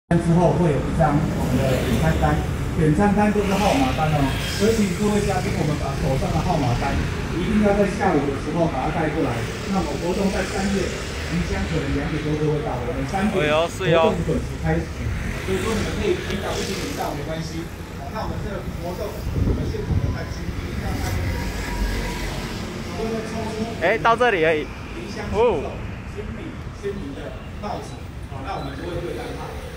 之后会有一张我们的点餐单，点餐单就是号码单哦。所以请各位嘉宾，我们把手上的号码单一定要在下午的时候把它带过来。那么活动在3月，即将可能2点多就会到，我们3点活动准时开始。所以说你们可以提早1点到没关系。好，那我们这个活动，我们现场的餐区一定要开。我们抽出到这里而已。 离乡出走、亲笔签名的帽子，好，那我们就会对单号。